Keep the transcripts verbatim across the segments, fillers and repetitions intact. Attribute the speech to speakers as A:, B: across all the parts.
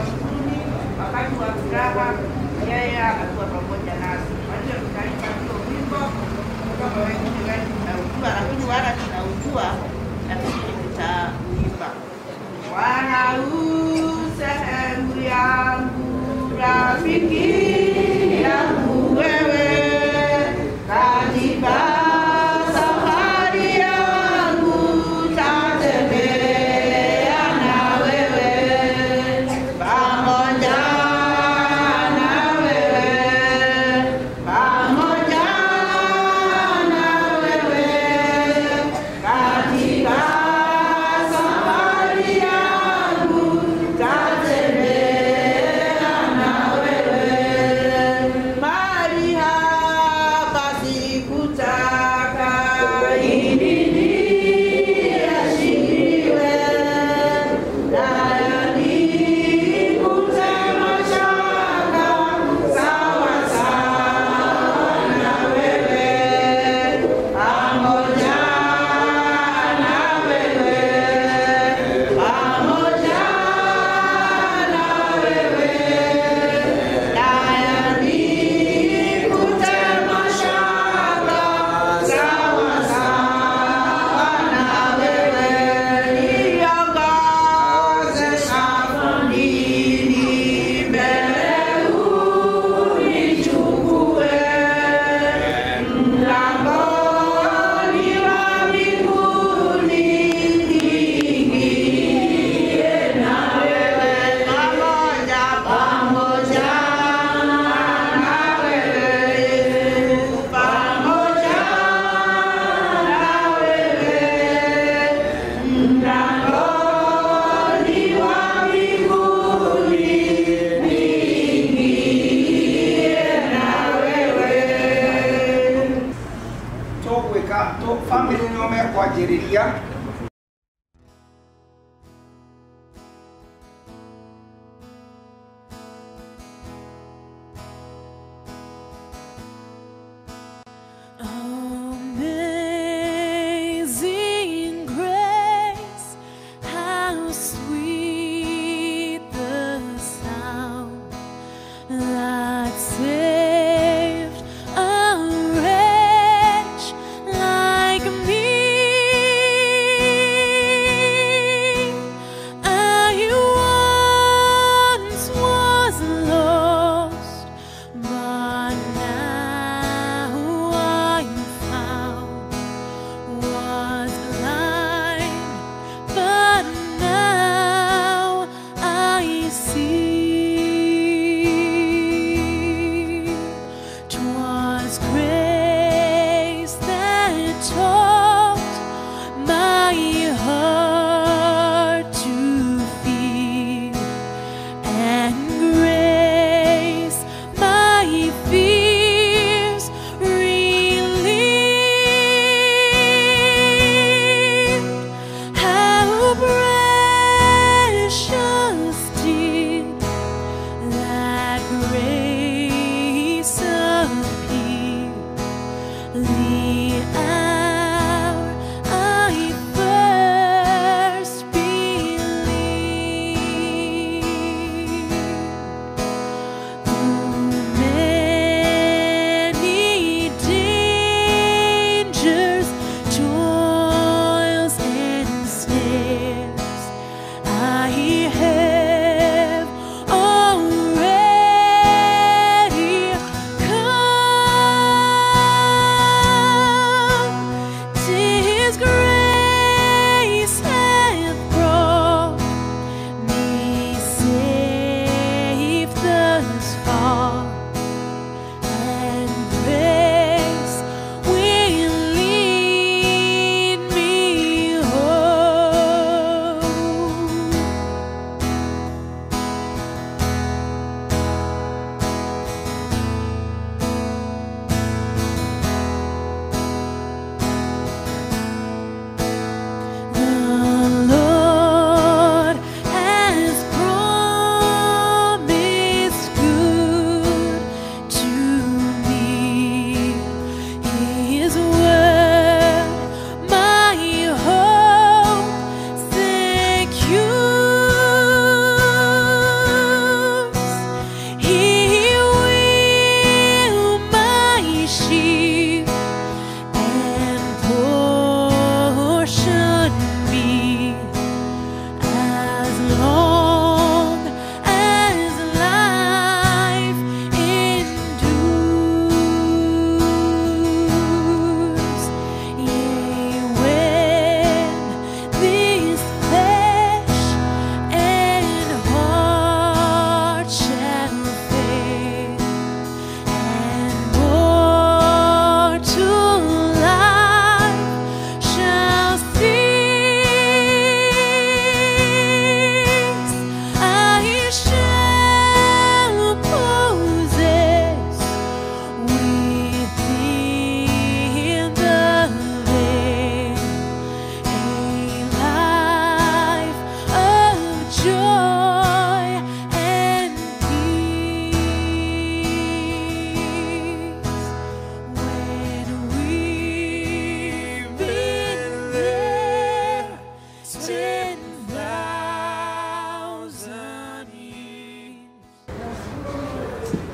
A: mbinguni wakati wa furaha, yeye atakuwa pamoja nasi. Kwa hiyo tunaimba hiyo wimbo kama wengine gani tunaujua, lakini wala tunaujua, lakini tutauimba. Bwana u sehemu yangu, rafiki yangu wewe, katika safari yangu tatembea na wewe, pamoja na wewe, pamoja na wewe, katika safari yangu tatembea na wewe. Mahali hapa sikutaka ili niashiriwe, nayo nikute mashaka sawa sawa na wewe, pamoja na wewe, pamoja na wewe, nayo nikute mashaka sawa sawa na wewe. Niongoze safarini, mbele unichukue, mlangoni wa mbinguni niingie na wewe, pamoja pamoja na wewe Yesu, pamoja na wewe, mlangoni wa mbinguni niingie na wewe.
B: Tũgwĩka tũ- family nĩo mekwanjĩrĩria.
C: Amazing grace, how sweet the sound that saved a wretch like me. I once was lost, but now I'm found. Was blind, but now I see. 'Twas grace that taught my heart to feel, and grace my fears relieved. How precious did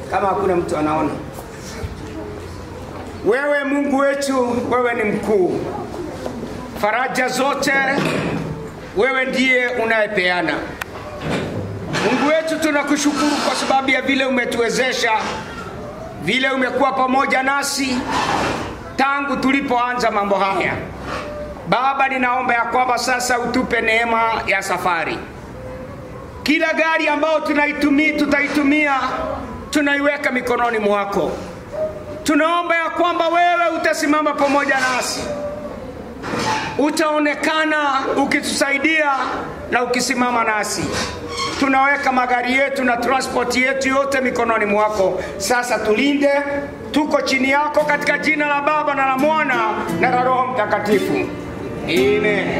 B: kama hakuna mtu anaona. Wewe Mungu wetu, wewe ni mkuu. Faraja zote wewe ndiye unayepeana. Mungu wetu, tunakushukuru kwa sababu ya vile umetuwezesha, vile umekuwa pamoja nasi tangu tulipoanza mambo haya. Baba, ninaomba ya kwamba sasa utupe neema ya safari. Kila gari ambao tunaitumia tutaitumia tunaiweka mikononi mwako. Tunaomba ya kwamba wewe utasimama pamoja nasi. Utaonekana ukitusaidia na ukisimama nasi. Tunaweka magari yetu na transport yetu yote mikononi mwako. Sasa tulinde, tuko chini yako katika jina la Baba na la Mwana na la Roho Mtakatifu. Amen.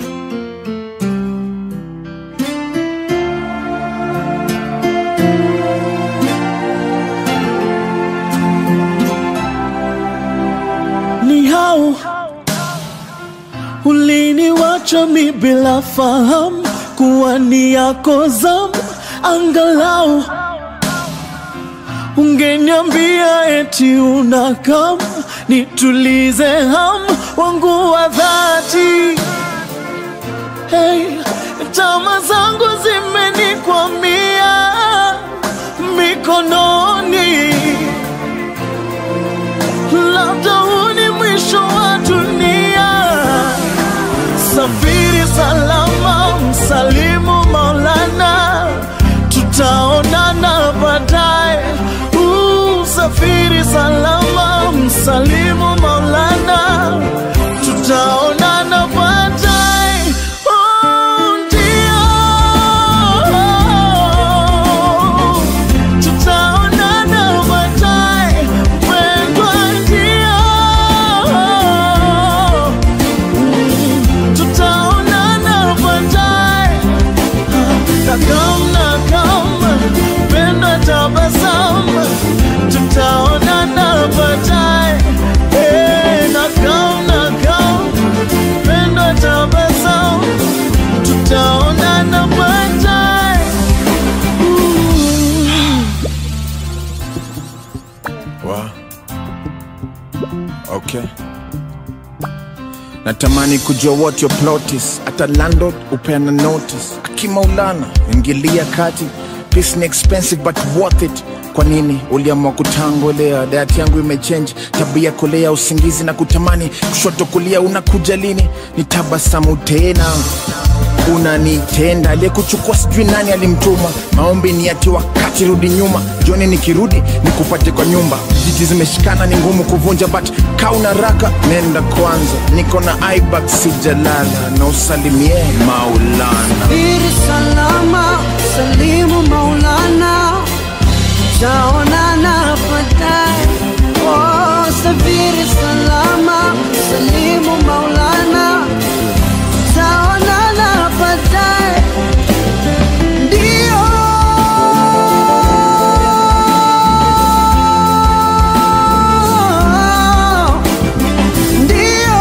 D: Ni hao uliniwacha mi bila fahamu kuwa ni yako zamu, angalau ungeniambia eti unakam nitulize hamu wangu wa dhati. Hey, tama zangu zimenikwamia mikononi, labda huu ni mwisho wa dunia. Safiri salama, msalimu Maulana, tutaonana baadaye. Safiri salama, msalimu Maulana, tutaonana baadaye. Oh, ndio, tutaonana baadaye, mpendwa, ndio, tutaonana baadaye. Nakam, nakam, mpendwa, tabasamu, tutaonana baadaye. Eh, nakam, nakam, mpendwa, tabasamu, tutaonana baadaye.
E: Wow. Okay. Natamani kujua what your plot is. Ata landlord upeana notice. Akimaulana ingilia kati. Peace ni expensive but worth it. Kwa nini uliamua kutangolea? Diet yangu imechange, tabia kulea, usingizi na kutamani kushoto kulia. Unakuja lini? Nitabasamu tena, unanitenda. Aliyekuchukua sijui nani alimtuma. Maombi ni ati wakati rudi nyuma. Jioni nikirudi nikupate kwa nyumba. Jiji zimeshikana ni ngumu kuvunja, but kauna raka nenda kwanza. Niko na iBag sijalala, na usalimie Maulana.
A: Safiri salama, salimu Maulana, tutaonana baadaye. Oh, safiri salama, salimu Maulana, tutaonana baadaye. Ndio, ndio,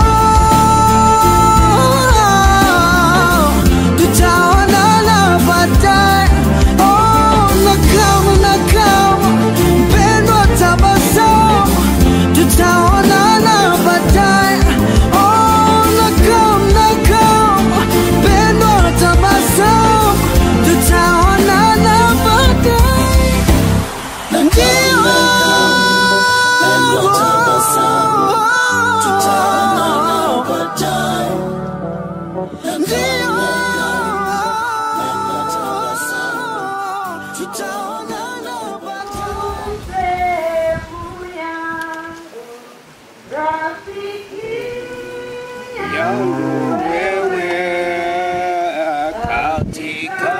A: tutaonana baadaye. Oh, nakam, nakam, mpendwa, tabasamu, tutaonana baadaye. Oh, nakam, nakam, mpendwa, tabasamu, tutaonana baadaye. Ndio, mpendwa, tabasamu, tutaonana baadaye. Ndio, mpendwa, tabasamu, tutaonana baadaye.
B: Yangu wewe katika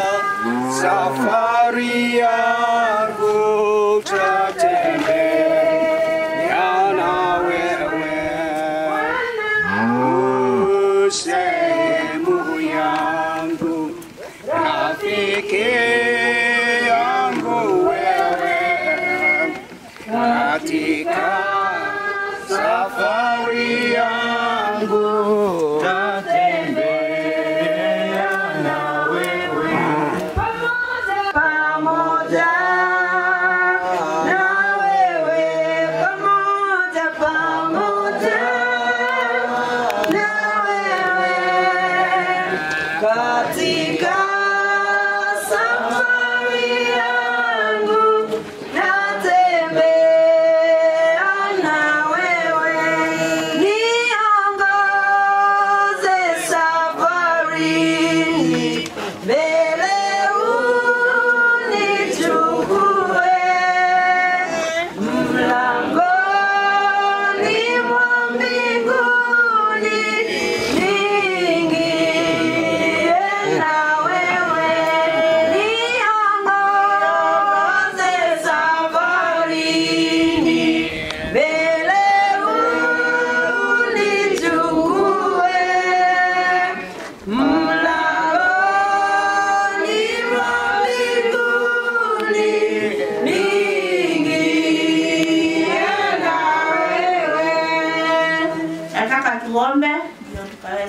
B: safari yangu, tatembea na wewe sehemu yangu, rafiki yangu wewe katika safari yangu, tatembea na wewe pamoja.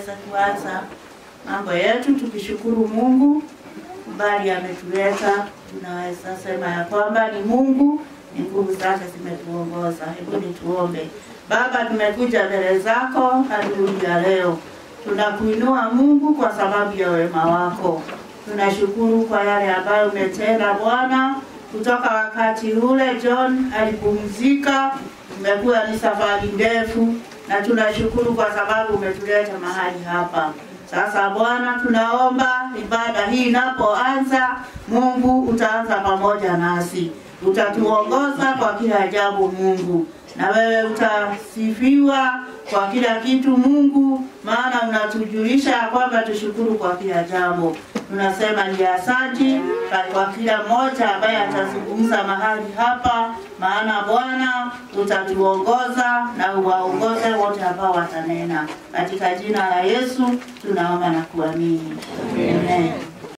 F: tukaweza kuanza mambo yetu tukishukuru Mungu bali ametuleta. Tunaweza sema ya kwamba ni Mungu, ni nguvu zake zimetuongoza. Hebu nituombe. Baba, tumekuja mbele zako asubuhi ya leo. Tunakuinua Mungu kwa sababu ya wema wako. Tunashukuru kwa yale ambayo umetenda Bwana. Kutoka wakati ule John alipumzika, umekuwa ni safari ndefu, na tunashukuru kwa sababu umetuleta mahali hapa. Sasa Bwana, tunaomba ibada hii inapoanza, Mungu utaanza pamoja nasi. Utatuongoza kwa kila jambo Mungu. Na wewe utasifiwa kwa kila kitu Mungu, maana unatujulisha kwamba tushukuru kwa kila jambo. Tunasema ni asante kwa kila mmoja ambaye atazungumza mahali hapa, maana Bwana utatuongoza na uwaongoze wote ambao watanena. Katika jina la Yesu tunaomba na kuamini. Amen.